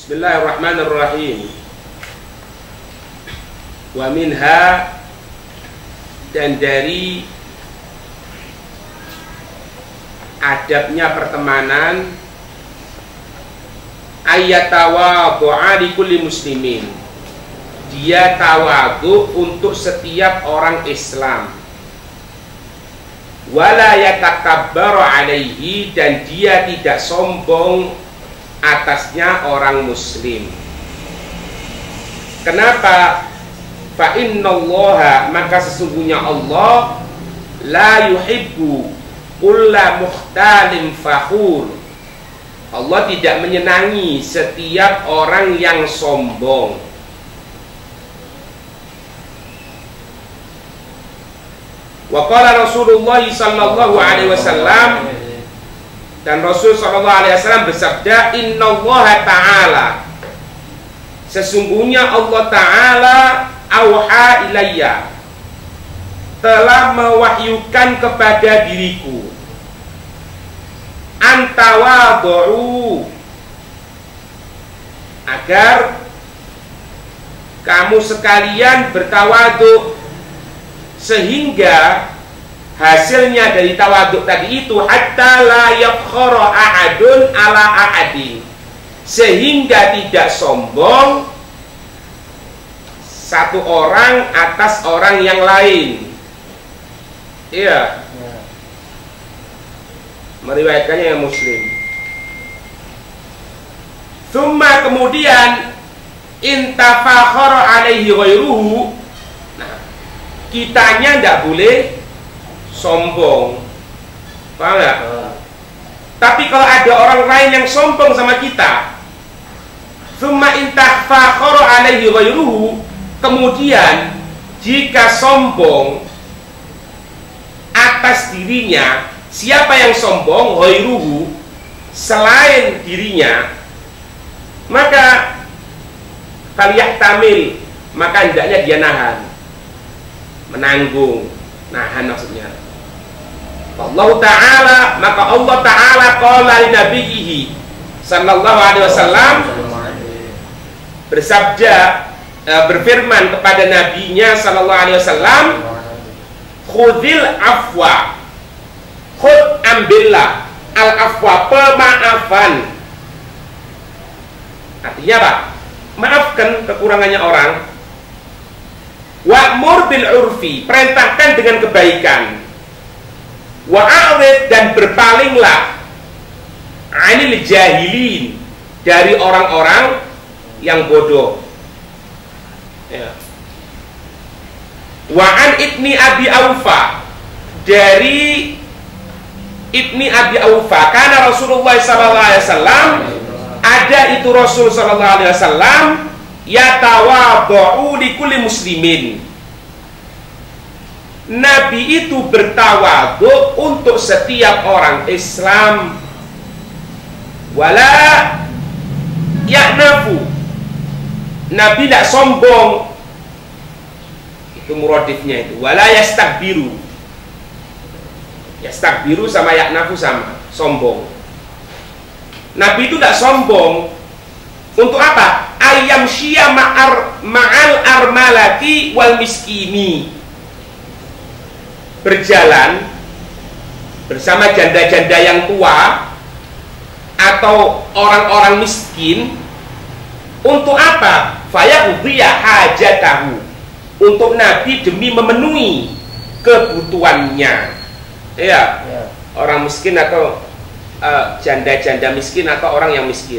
Bismillahirrahmanirrahim. Wa minha, dan dari adabnya pertemanan, ayyatawadhu'a li kulli muslimin, dia tawadhu untuk setiap orang Islam, wala yatakabbaru alaihi, dan dia tidak sombong atasnya orang muslim. Kenapa? Fa innallaha, maka sesungguhnya Allah la yuhibbu kulla mukhtalin fakhur, Allah tidak menyenangi setiap orang yang sombong. Wa qala Rasulullah sallallahu alaihi wasallam, dan Rasul sallallahu alaihi wasallam bersabda, innallaha ta'ala, sesungguhnya Allah Ta'ala auha ilayya, telah mewahyukan kepada diriku, antawadhu, agar kamu sekalian bertawadhu, sehingga hasilnya dari tawadhu tadi itu hatta la yafkhara ahadun ala ahadin, sehingga tidak sombong satu orang atas orang yang lain. Iya. Meriwayatkannya yang Muslim. Tsumma, kemudian, intafakhara alaihi ghairuhu, nah, kitanya tidak boleh sombong. Paham nggak? Tapi kalau ada orang lain yang sombong sama kita, tsumma intafakhara alaihi ghairuhu, kemudian jika sombong atas dirinya, siapa yang sombong? Ghairuhu, selain dirinya, maka falyahtamil, maka hendaknya dia nahan, menanggung, nahan maksudnya. Allah Ta'ala, maka Allah Ta'ala qala li nabiyhi sallallahu alaihi wasallam, bersabda, berfirman kepada nabinya sallallahu alaihi wasallam, khudhil afwa, khud, ambillah, al afwa, pemaafan. Artinya apa? Maafkan kekurangannya orang. Wa'mur bil urfi, perintahkan dengan kebaikan. Wa'arid, dan berpalinglah, anil jahilin, dari orang-orang yang bodoh. Ya. Wa'an ibni Abi Aufa, dari ibni Abi Aufa, karena Rasulullah SAW, ada itu Rasul SAW, yatawadhu li kulli muslimin, Nabi itu bertawadhu untuk setiap orang Islam, wala ya'nafu, Nabi tidak sombong, itu muradifnya itu, wala yastakbiru, yastakbiru sama ya'nafu sama, sombong. Nabi itu tidak sombong. Untuk apa? Ayam syia ma'al armalati wal miskini, berjalan bersama janda-janda yang tua atau orang-orang miskin. Untuk apa? Fayaqdiya hajatahu, untuk Nabi demi memenuhi kebutuhannya. Ya. Orang miskin atau janda-janda miskin atau orang yang miskin.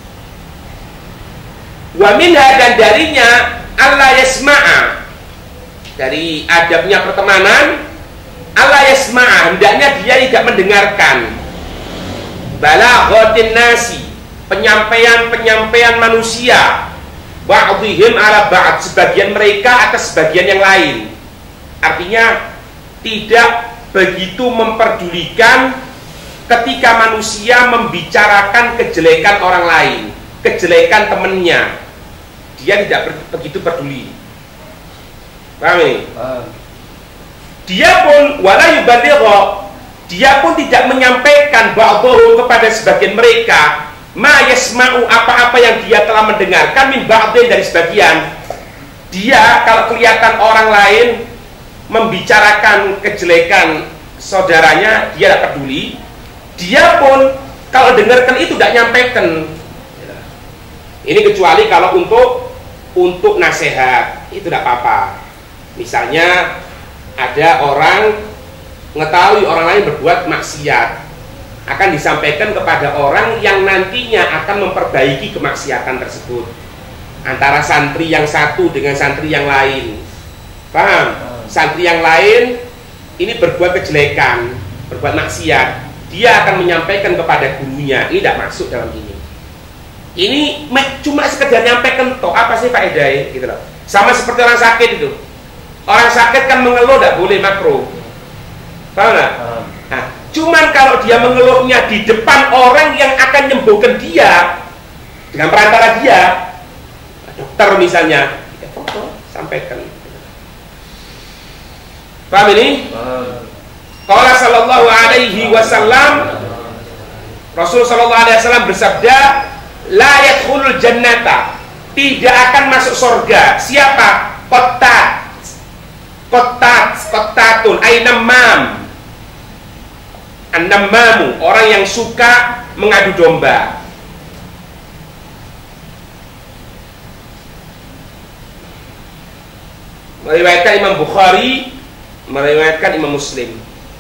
Wa minha, dan darinya, Allah yasma'a, dari adabnya pertemanan, Allah yasma'a, hendaknya dia tidak mendengarkan, balaghatin nasi, penyampaian manusia, ba'dihim ala ba'd, sebagian mereka atas sebagian yang lain. Artinya tidak begitu memperdulikan ketika manusia membicarakan kejelekan orang lain, kejelekan temannya, dia tidak begitu peduli. Paham ini? Dia pun wala yubaligha, dia pun tidak menyampaikan ba'dhum kepada sebagian mereka ma yasma'u, apa-apa yang dia telah mendengarkan, min ba'din, dari sebagian. Dia kalau kelihatan orang lain membicarakan kejelekan saudaranya, dia tidak peduli. Dia pun kalau dengarkan itu tidak nyampaikan. Ini kecuali kalau untuk nasihat, itu tidak apa-apa. Misalnya ada orang mengetahui orang lain berbuat maksiat, akan disampaikan kepada orang yang nantinya akan memperbaiki kemaksiatan tersebut, antara santri yang satu dengan santri yang lain. Paham? Santri yang lain ini berbuat kejelekan, berbuat maksiat, dia akan menyampaikan kepada gurunya. Ini tidak masuk dalam ini. Ini cuma sekedar nyampaikan toh, apa sih faedahnya gitu loh. Sama seperti orang sakit itu. Orang sakit kan mengeluh tidak boleh, makruh. Paham nggak? Nah, cuman kalau dia mengeluhnya di depan orang yang akan nyembuhkan dia dengan perantara dia, dokter misalnya, ya foto, sampaikan. Paham ini? Qala sallallahu alaihi wasallam, Rasul sallallahu alaihi wasallam bersabda, la yadkhulul jannata, tidak akan masuk surga siapa? Qattatun ay namam. An-namamu, orang yang suka mengadu domba. Meriwayatkan Imam Bukhari, meriwayatkan Imam Muslim.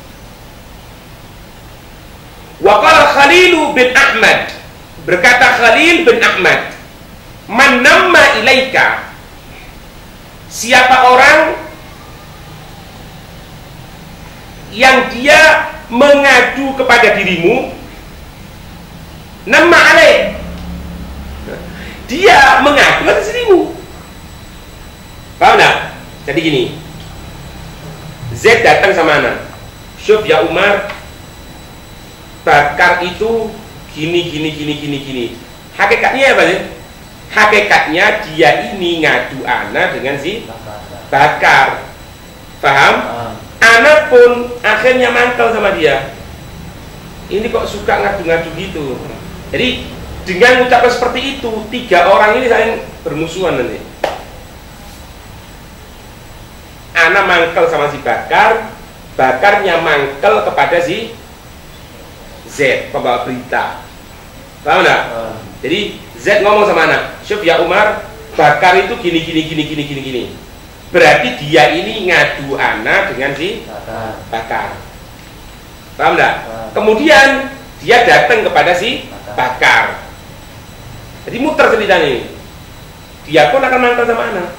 Wa qala Khalil bin Ahmad, berkata Khalil bin Ahmad, man namma ilaika, siapa orang yang dia mengadu kepada dirimu, nama alaih, dia mengadu atas dirimu. Paham tak? Jadi gini, Z datang sama anak, Syuf ya Umar, Bakar itu gini. Hakikatnya apa sih? Hakikatnya dia ini ngadu anak dengan si Bakar. Paham? Anak pun akhirnya mangkel sama dia. Ini kok suka ngadu-ngadu gitu. Jadi dengan ucapan seperti itu, tiga orang ini saling bermusuhan nanti. Anak mangkel sama si Bakar, Bakarnya mangkel kepada si Z, pembawa berita. Paham enggak? Jadi Z ngomong sama anak, Syuf ya Umar, Bakar itu gini. Berarti dia ini ngadu anak dengan si Bakar. Paham enggak? Kemudian dia datang kepada si Bakar. Jadi muter ceritanya. Dia pun akan mangkel sama anak.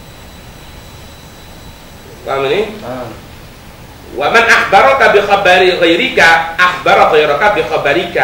Paham ini? Wa man akhbaraka bi khabari ghairika akhbara ghairaka bi khabarika.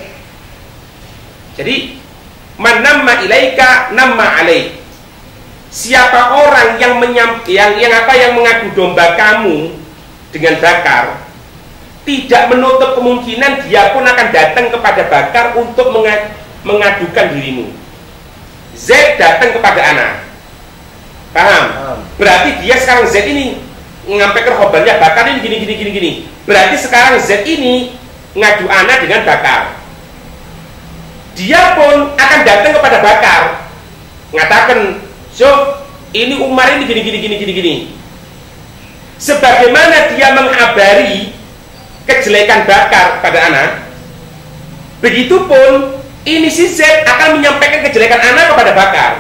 Jadi man namma ilaika namma alaik. Siapa orang yang mengadu domba kamu dengan Bakar, tidak menutup kemungkinan dia pun akan datang kepada Bakar untuk mengadukan dirimu. Z datang kepada anak. Paham? Berarti dia sekarang Z ini menyampaikan khobarnya Bakar ini gini. Berarti sekarang Z ini ngadu anak dengan Bakar. Dia pun akan datang kepada Bakar, mengatakan, "So, ini Umar ini gini. Sebagaimana dia menghabari kejelekan Bakar pada anak, begitupun ini si Z akan menyampaikan kejelekan anak kepada Bakar."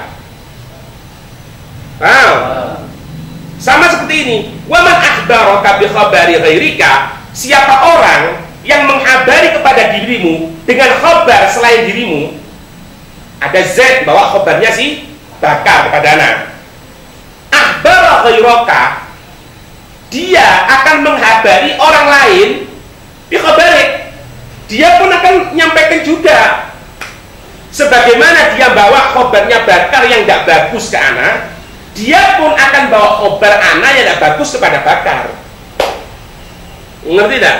Wow. Sama seperti ini. Wa man akhbaraka bi khabari ghairika, siapa orang yang menghabari kepada dirimu dengan khabar selain dirimu. Ada Z bawa khabarnya si Bakar kepada anak. Akhbara ghairaka, dia akan menghabari orang lain bi khabari. Dia pun akan menyampaikan juga. Sebagaimana dia bawa khabarnya Bakar yang tidak bagus ke anak, dia pun akan bawa khabar anak yang tidak bagus kepada Bakar. Ngerti tak?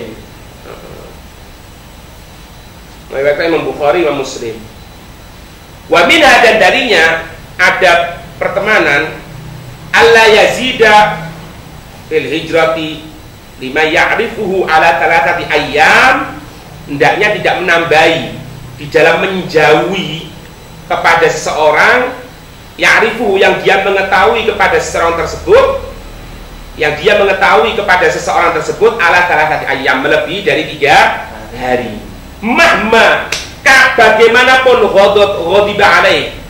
Meriwayatkan Imam Bukhari, Imam Muslim. Wa minha, dan darinya ada pertemanan alla yazida fil hijrati lima ya'rifuhu ala thalathati ayyam, hendaknya tidak menambahi di dalam menjauhi kepada seseorang, ya'rifu, yang dia mengetahui kepada seseorang tersebut, ala thalathati ayyam, melebihi dari 3 hari. Mahma, bagaimanapun ghadiba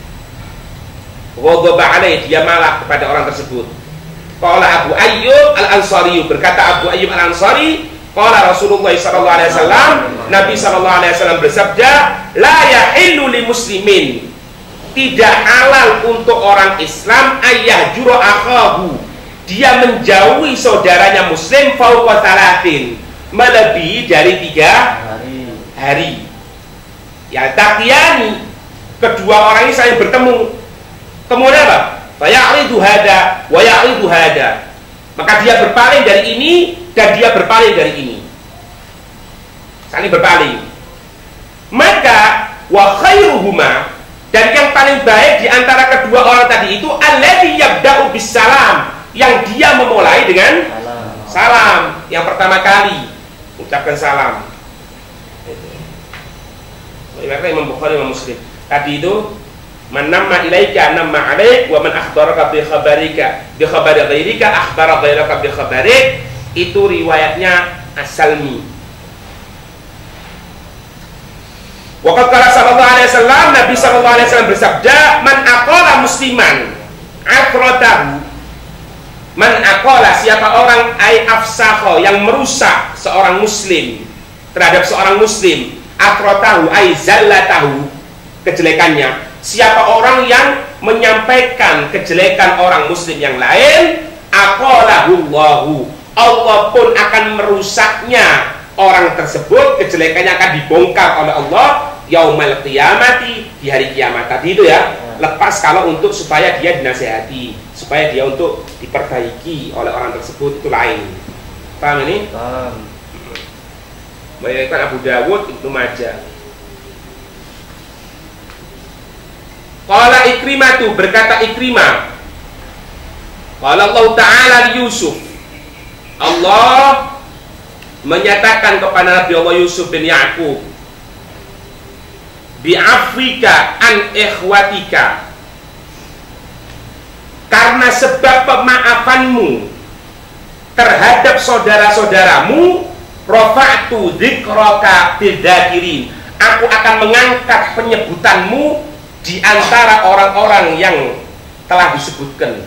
alaih, dia marah kepada orang tersebut. Qala Abu Ayyub Al-Ansari, berkata Abu Ayyub Al-Ansari, qala Rasulullah sallallahu alaihi wasallam, Nabi sallallahu alaihi wasallam bersabda, la yahillu li muslimin, tidak halal untuk orang Islam, ayyahjura akhahu, dia menjauhi saudaranya muslim, fauqa thalathin, melebihi dari 3 hari. Ya taqiyani, kedua orang ini saling bertemu. Kemudian apa? Faya'ridu hada wa ya'ridu hada. Maka dia berpaling dari ini dan dia berpaling dari ini. Saling berpaling. Maka wa khairuhuma, dan yang paling baik di antara kedua orang tadi itu alladzi yabda'u bis salam, yang dia memulai dengan salam. Yang pertama kali ucapkan salam. Imam Bukhari, Imam Muslim. Tadi itu man namma ilaika namma alaik, wa man akhbaraka bi khabarika bi khabari ghairika akhbara ghairaka bi khabarik. Itu riwayatnya As-Salmi. Waqad qala sallallahu alaihi wasallam, Nabi sallallahu alaihi wasallam bersabda, man aqala musliman afratahu, man aqala, siapa orang, ay afsakho, yang merusak seorang muslim, terhadap seorang muslim, afratahu ay zallatahu, kejelekannya. Siapa orang yang menyampaikan kejelekan orang muslim yang lain, aqalahullahu, Allah pun akan merusaknya orang tersebut, kejelekannya akan dibongkar oleh Allah yaumal qiyamati, di hari kiamat. Tadi itu ya, lepas kalau untuk supaya dia dinasihati, supaya dia untuk diperbaiki oleh orang tersebut, itu lain. Paham ini? Paham. Meriwayatkan Abu Dawud, Ibnu Majah. Qala Ikrimah, berkata Ikrimah, qala Allah Ta'ala li Yusuf, Allah menyatakan kepada Nabi Allah Yusuf bin Ya'qub, bi'afwika an ikhwatika, karena sebab pemaafanmu terhadap saudara-saudaramu, rafa'tu dzikraka fil dzakirin, aku akan mengangkat penyebutanmu di antara orang-orang yang telah disebutkan.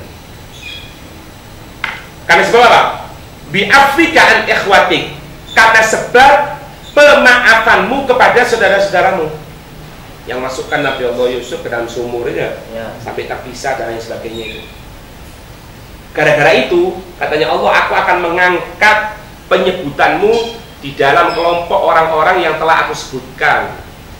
Karena sebab apa? Bi'afwika an ikhwatik, karena sebab pemaafanmu kepada saudara-saudaramu. Yang masukkan Nabi Allah Yusuf ke dalam sumurnya ya, sampai terpisah dan lain sebagainya itu. Gara-gara itu katanya Allah, aku akan mengangkat penyebutanmu di dalam kelompok orang-orang yang telah aku sebutkan.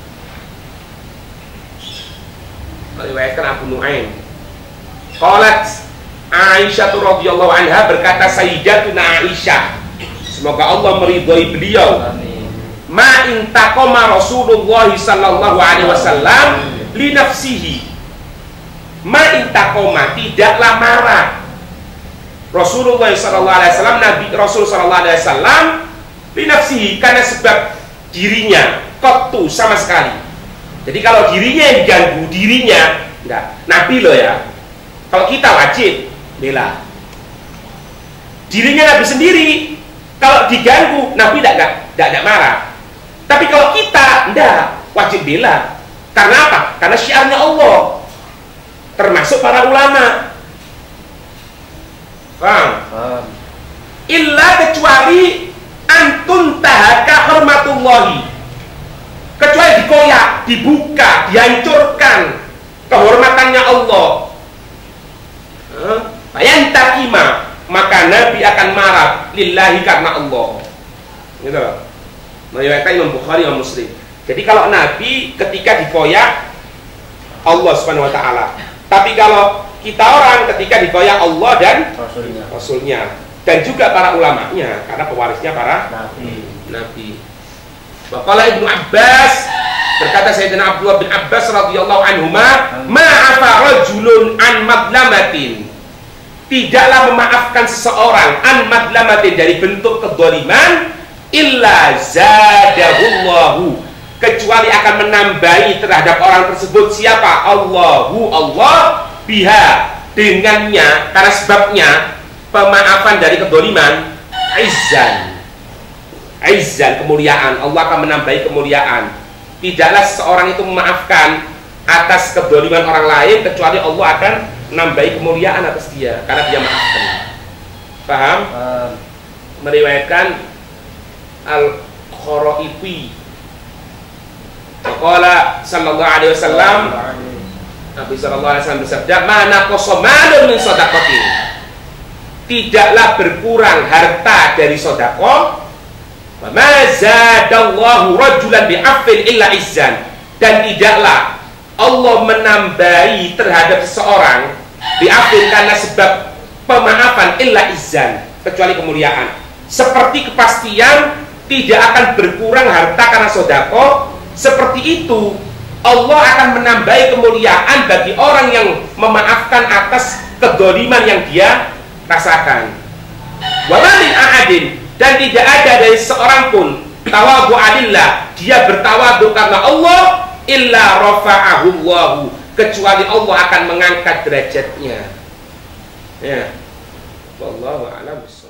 Meriwayatkan Abu Nuaim. Qalat Aisyah radhiyallahu anha, berkata Sayyidatuna Aisyah, semoga Allah meridhai beliau, ma intaqama Rasulullah sallallahu alaihi wasallam li nafsihi, ma intaqama, tidaklah marah Rasulullah sallallahu alaihi wasallam, Nabi Rasul sallallahu alaihi wasallam, li nafsihi, karena sebab dirinya, qattu, sama sekali. Jadi kalau dirinya yang diganggu, dirinya enggak. Nabi loh ya, kalau kita wajib bela dirinya Nabi sendiri. Kalau diganggu Nabi tidak marah. Tapi kalau kita enggak, wajib bela. Karena apa? Karena syiarnya Allah, termasuk para ulama. Paham? Illa, kecuali antun tahaka hormatullahi, kecuali dikoyak, dibuka, dihancurkan kehormatannya Allah. Fayantakima, maka Nabi akan marah lillahi, karena Allah. Gitu. Meriwayatkan Imam Bukhari, Imam Muslim. Jadi kalau Nabi ketika dikoyak Allah Subhanahu wa taala, tapi kalau kita orang ketika dikoyak Allah dan Rasulnya, dan juga para ulamanya, karena pewarisnya para Nabi. Waqala Ibnu Abbas, berkata Sayyidina Abdullah bin Abbas radhiyallahu anhuma, ma'afa rajulun an madlamatin, tidaklah memaafkan seseorang an madlamatin, dari bentuk kedzaliman, illa zadahullahu, kecuali akan menambahi terhadap orang tersebut siapa? Allah biha, dengannya, karena sebabnya pemaafan dari kedoliman, izzan, kemuliaan. Allah akan menambahi kemuliaan. Tidaklah seorang itu memaafkan atas kedoliman orang lain kecuali Allah akan menambahi kemuliaan atas dia karena dia maafkan. Paham? Meriwayatkan Al-Khuraifi qala sallallahu alaihi wasallam, Nabi sallallahu alaihi wasallam bersabda, "Mana qasamalun min shadaqatin." Tidaklah berkurang harta dari sedekah, wa ma zadallahu rajulan bi'afin illa izzan, dan tidaklah Allah menambahi terhadap seseorang bi'afin karena sebab pemaafan illa izzan, kecuali kemuliaan. Seperti kepastian tidak akan berkurang harta karena sedekah, seperti itu Allah akan menambahi kemuliaan bagi orang yang memaafkan atas kedoliman yang dia rasakan. Wa ma min ahadin, dan tidak ada dari seorang pun tawadhu alillah, dia bertawadhu karena Allah, illa rafa'ahu Allah, kecuali Allah akan mengangkat derajatnya. Ya. Wallahu a'lam.